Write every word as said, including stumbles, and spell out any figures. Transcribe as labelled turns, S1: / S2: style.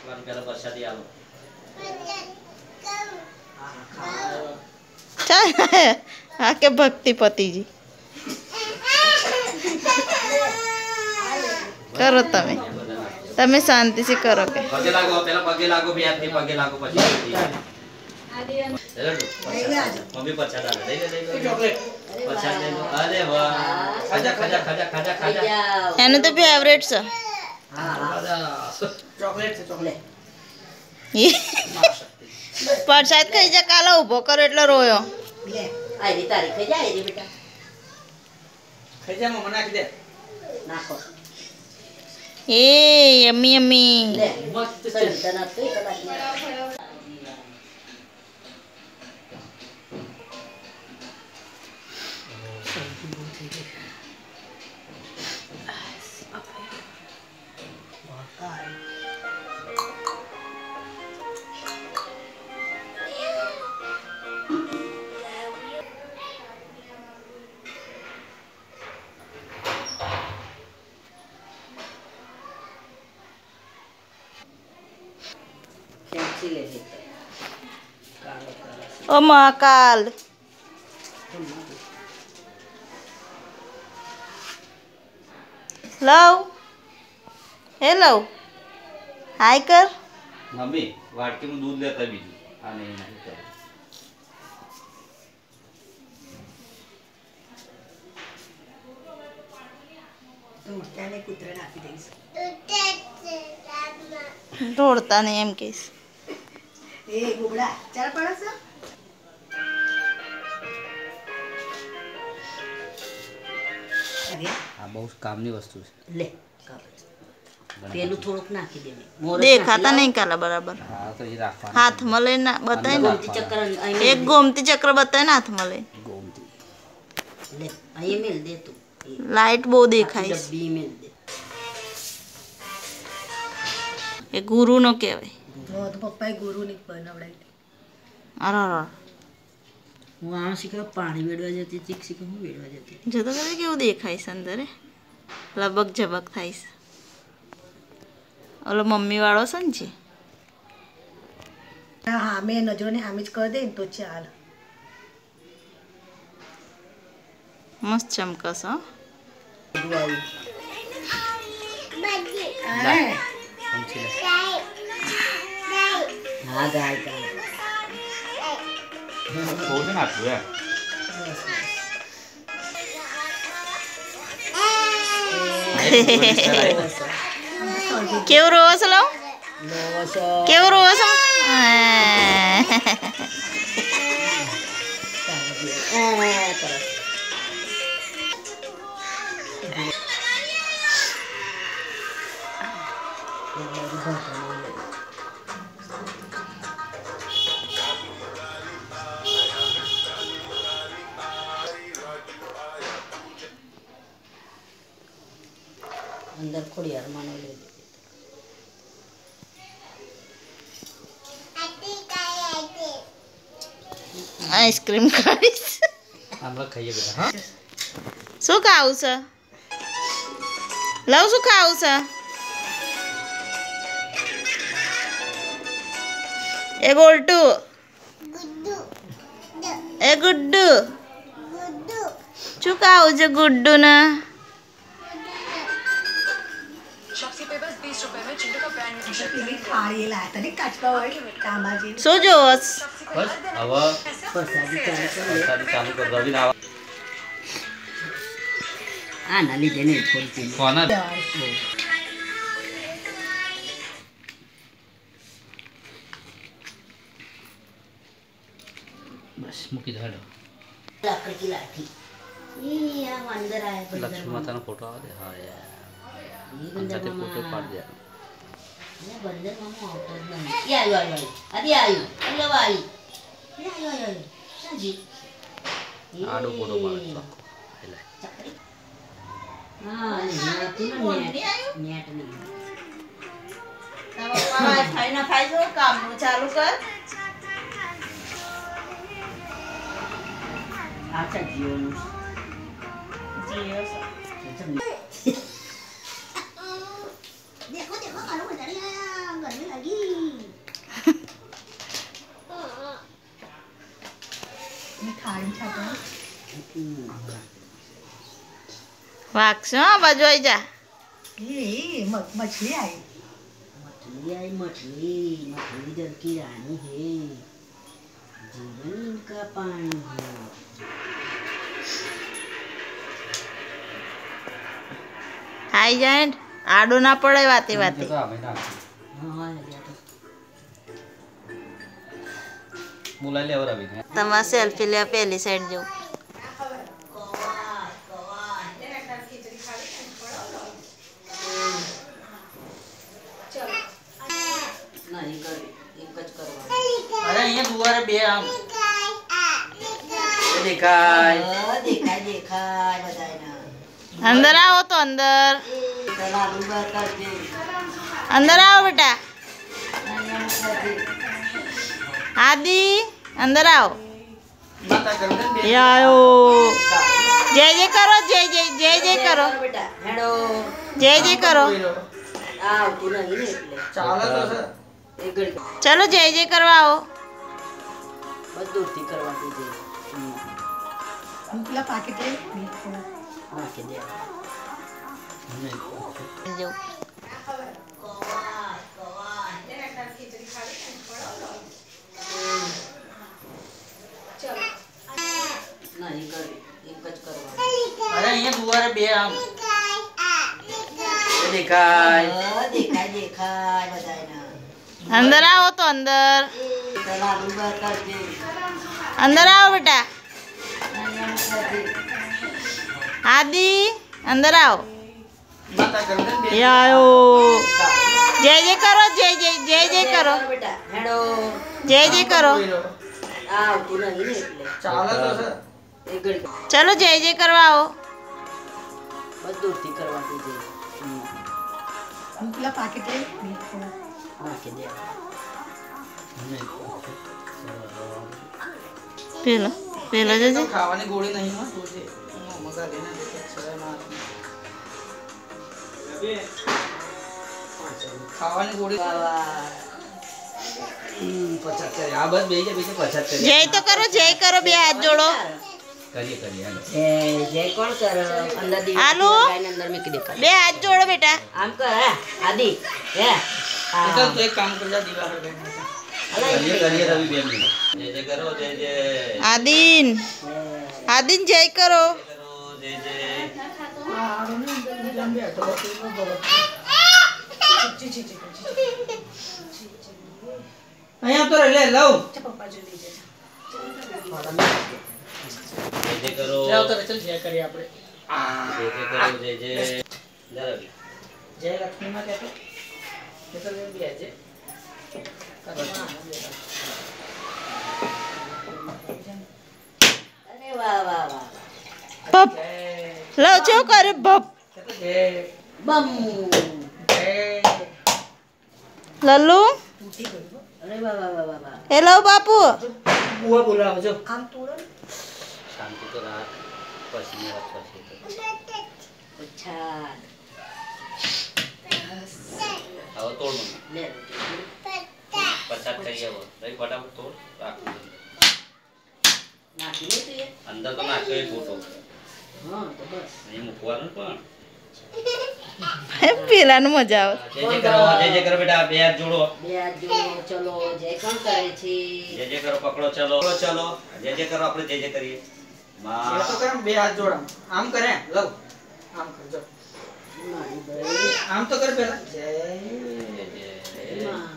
S1: મને પેલા પ્રસાદી આલો
S2: ચાલ આ કે ભક્તિ પતિજી કરો તમે તમે શાંતિથી કરો કે
S1: પગે લાગો પેલા પગે લાગો બે હાથથી પગે લાગો પછી મમ્મી પ્રસાદ આલે લઈ લે લઈ લે ચોકલેટ પ્રસાદ લઈ લો અરે વાહ ખાજા ખાજા ખાજા ખાજા ખાજા
S2: એનું તો ફેવરેટ છે
S3: ચોકલેટ છે ચોકલેટ
S2: પ્રસાદ ખાઈ જા કાલે ઊભો કરો એટલે રોયો
S3: લે આઈ તારી ખાઈ જા આઈ બેટા ખાઈ જા મમ્મા નાખી દે નાખો
S2: એ યમ્મી યમ્મી
S3: લે મસ્ત છે તના તો કલાક
S2: ઓ મહાકાલ લવ હેલો હાય કર
S1: મમ્મી વાટકીમાં દૂધ લેતા બીજું આ નહીં નહીં તો
S3: મોટાને કૂતરા નાખી દઈશ
S2: ઢોળતા નહીં એમ કહીશ
S3: એ ગુગડા ચાલ પડસ અરે
S1: આ બહુ કામની વસ્તુ છે
S3: લે પેલું થોડુંક નાખી દે
S2: દેખાતા નહીં કાલા બરાબર
S1: હા તો એ રાખવાનું
S2: હાથમાં લઈને બતાય
S3: ગોમતી ચક્કર
S2: એક ગોમતી ચક્ર બતાય ને હાથમાં લઈને
S1: ગોમતી
S3: લે અહીં મેલ દે તું
S2: લાઈટ બહુ દેખાય છે
S3: ડબ્બી મેલ દે
S2: એ ગુરુનો કહેવાય
S3: તો પપ્પાએ ગુરુની બનાવડાવી
S2: અરે અરે
S3: હું આ શીખવા પાણી વેડવા જતી હતી શીખવા હું વેડવા જતી
S2: જો તો કરે કેવું દેખાય છે અંદર લબક ઝબક થાય છે ઓલો મમ્મી વાળો છે ને છે
S3: હા મેં નજરો ને આમ જ કરી દે ને તો ચાલ
S2: મસ્ત ચમકસ હો
S3: હા ગાય ગાય
S1: થોડું નાખ્યું યાર
S2: કેવું રોવો છો લવ કેવું રોવો છો
S3: अंदर खोड़ियार मानो ले
S2: આઈસ્ક્રીમ ખાઈશ
S1: આપણે ખાઈએ બેટા હા
S2: શું ખાવું છે લવ શું ખાવું છે એ ગોલ્ટુ એ ગુડ્ડુ શું ખાવું છે ગુડ્ડુ ને શું જોવો
S1: બસ હવે પ્રસાદી ચાલુ કર રવિ ના
S3: આ ના લીધે ને ખોલતી
S1: કોના બસ મૂકી દો હેડો
S3: લાકડી કી લાઠી એ આ અંદર આયા
S1: લક્ષ્મી માતાનો ફોટો આવે દે હા યાર અંજાતે ફોટો પાડ દે
S3: ને બંદર મામો આવતો જ નહીં એ આવ્યો આવ્યો આદી આવ્યો એટલે વાળી એ આવ્યો આવ્યો સાજી
S1: આડો ફોટો પાડ દો એટલે
S3: હા નેટ નેટ નેટ નહીં
S2: વાઈફાઈ ના ખાઈ જો કામ ચાલુ કર
S3: આચા જીઓનું
S2: જીઓ
S3: देखो देखो मालूम है डरिया गर्मी लगी
S2: વાગશો હા બાજુ આવી જા.
S3: मछली आई मछली आई मछली मछली जल की रानी है जीवन का पानी है
S2: आई जाए आडो ना पड़े वाते वाते.
S1: બોલાઈ લે હવે રવિ.
S2: તમારે સેલ્ફી લે પેલી સાઈડ જો.
S3: अरे ये दुआरे बे आम
S1: દેખાય
S3: देखाय देखाय बताए ना
S2: अंदर आओ तो अंदर
S3: चला रुबा कर दे
S2: अंदर आओ बेटा. आदि अंदर आओ.
S3: माता कर दे
S2: ये आयो. जय जय करो जय जय जय जय करो
S3: बेटा हेडो
S2: जय जय करो.
S3: आ तू नहीं ने એટલે ચાલે તો સર એક ઘડી
S2: चलो जय जय करवाओ.
S3: બસ દૂરથી કરવા દીજે હું પેલા પાકેટ લઈ હા કે દે
S2: જો
S3: નહીં કરી એક જ કરવા અરે અહીંયા દુવારે બે આમ
S1: દેખાય
S3: દેખાય દેખાય બધાય ના
S2: अंदर आओ तो अंदर
S3: चला रुबा कर दे
S2: अंदर आओ बेटा. आदि अंदर आओ.
S3: माता कर दे
S2: ये आयो. जय जय करो जय जय जय जय करो
S3: बेटा हेडो
S2: जय जय करो.
S3: आ तू नहीं ने એટલે ચાલે તો સર એક ઘડી
S2: चलो जय जय करवाओ.
S3: બસ દૂરથી કરવા દીજે હું પેલા પાકેટ લઈ હા કે દે
S2: પેલો પેલો જજે
S3: ખાવાની ગોળી નહીં માં તો છે મગા દેના દેખે છરે માં ખાવાની ગોળી
S1: પચાસ આ બસ બેહી જાય બીજું પચાસ કરી.
S2: जय तो करो जय करो बे हाथ जोड़ो.
S1: કરીએ કરીએ હાલો.
S3: જય જય કોણ કર અંદર દી
S2: આલુ.
S3: ગાયને અંદર મૂકી દે
S2: बे हाथ जोड़ो बेटा.
S3: આમ કર હે આદિ હે
S4: तो तू एक काम कर जा दीवार पे
S1: કરીએ કરીએ રવિ બેન જય જય કરો જય જય
S2: आदिन आदिन जय करो.
S1: કરો જય જય.
S4: અહીંયા તો લે લાવ
S1: જય જય કરો
S4: લાવ તો ચલ જય કરીએ આપણે
S1: જય જય કરો જય જય. લે રવિ.
S4: જય લક્ષ્મી માં કહેતો કે તો બી આજે
S3: અરે વાહ વાહ વાહ
S2: भप लो जो करे भप
S4: જય
S3: બમ
S4: જય
S2: लल्लू
S3: અરે વાહ વાહ વાહ વાહ
S2: हेलो बापू.
S4: બુઆ બોલાવો જો
S3: આમ તોડો
S1: શાંતિ તો રાખ પછી વાત પછી
S3: અચ્છા
S1: હવે તોડ મને
S3: લે
S1: પચાસ કરી આવો રવિ ફટાફટ તોડ રાખ
S3: નાખી લે તું એ
S1: અંદર તો નાખ્યો એક ફોટો
S3: હા તો બસ
S1: અહીં મૂકવાનું પણ
S2: પેલા નું મજા આવે.
S1: જય જય કરો જય જય કરો બેટા બે હાથ જોડો
S3: બે હાથ જોડો ચલો જય કોણ કરે છે
S1: જય જય કરો પકડો ચલો પકડો ચલો જય જય કરો આપણે જય જય કરીએ
S4: એ
S1: માં
S4: તો કરે બે હાથ જોડા આમ કરે લવ આમ કર જો
S3: મારી ભાઈ
S4: આમ તો કર પેલા જય
S1: જય જય
S3: માં